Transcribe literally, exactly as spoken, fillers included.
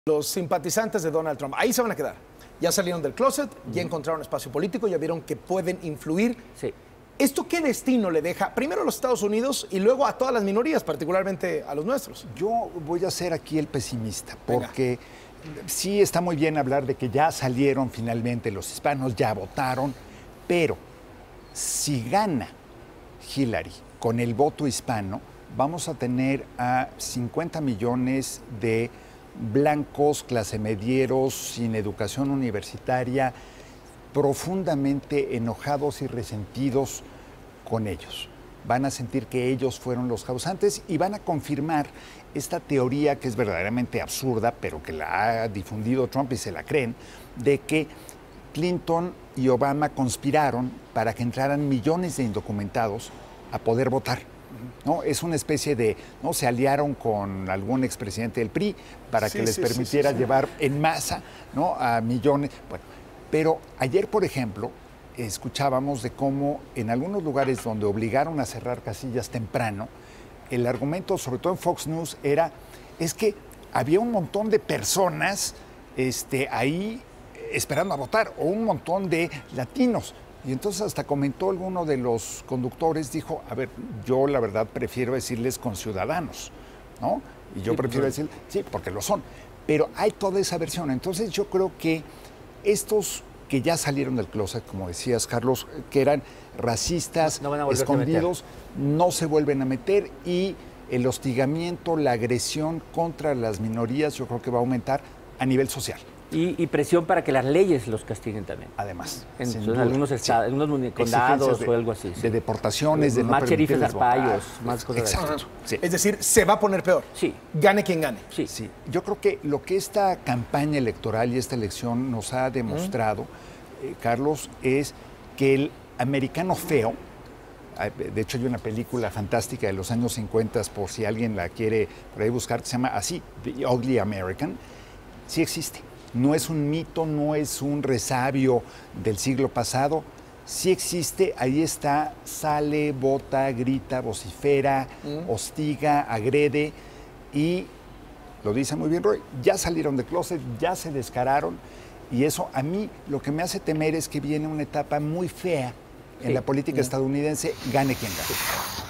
Los simpatizantes de Donald Trump, ahí se van a quedar. Ya salieron del closet, ya encontraron espacio político, ya vieron que pueden influir. Sí. ¿Esto qué destino le deja primero a los Estados Unidos y luego a todas las minorías, particularmente a los nuestros? Yo voy a ser aquí el pesimista, porque Venga. sí está muy bien hablar de que ya salieron finalmente los hispanos, ya votaron, pero si gana Hillary con el voto hispano, vamos a tener a cincuenta millones de blancos, clase medieros, sin educación universitaria, profundamente enojados y resentidos con ellos. Van a sentir que ellos fueron los causantes y van a confirmar esta teoría que es verdaderamente absurda, pero que la ha difundido Trump y se la creen, de que Clinton y Obama conspiraron para que entraran millones de indocumentados a poder votar. ¿No? Es una especie de, ¿no? Se aliaron con algún expresidente del P R I para sí, que les sí, permitiera sí, sí, sí. llevar en masa, ¿no? A millones. Bueno, pero ayer, por ejemplo, escuchábamos de cómo en algunos lugares donde obligaron a cerrar casillas temprano, el argumento, sobre todo en Fox News, era, es que había un montón de personas este, ahí esperando a votar, o un montón de latinos. Y entonces hasta comentó alguno de los conductores, dijo, a ver, yo la verdad prefiero decirles conciudadanos, ¿no? Y yo sí, prefiero decir, sí, porque lo son. Pero hay toda esa versión. Entonces yo creo que estos que ya salieron del closet, como decías, Carlos, que eran racistas, no, no escondidos, no se vuelven a meter y el hostigamiento, la agresión contra las minorías, yo creo que va a aumentar a nivel social. Y, y presión para que las leyes los castiguen también. Además. En, en algunos estados, sí. en algunos condados de, o algo así. Sí. De deportaciones, de más no sheriffes arpayos, más cosas Exacto. así. Sí. Es decir, se va a poner peor. Sí. Gane quien gane. Sí. sí. Yo creo que lo que esta campaña electoral y esta elección nos ha demostrado, mm. eh, Carlos, es que el americano feo, de hecho hay una película fantástica de los años cincuenta, por si alguien la quiere por ahí buscar, que se llama así, The Ugly American, sí existe. No es un mito, no es un resabio del siglo pasado. Sí existe, ahí está, sale, vota, grita, vocifera, mm. hostiga, agrede y, lo dice muy bien Roy, ya salieron de closet, ya se descararon y eso a mí lo que me hace temer es que viene una etapa muy fea en sí. la política mm. estadounidense, gane quien gane.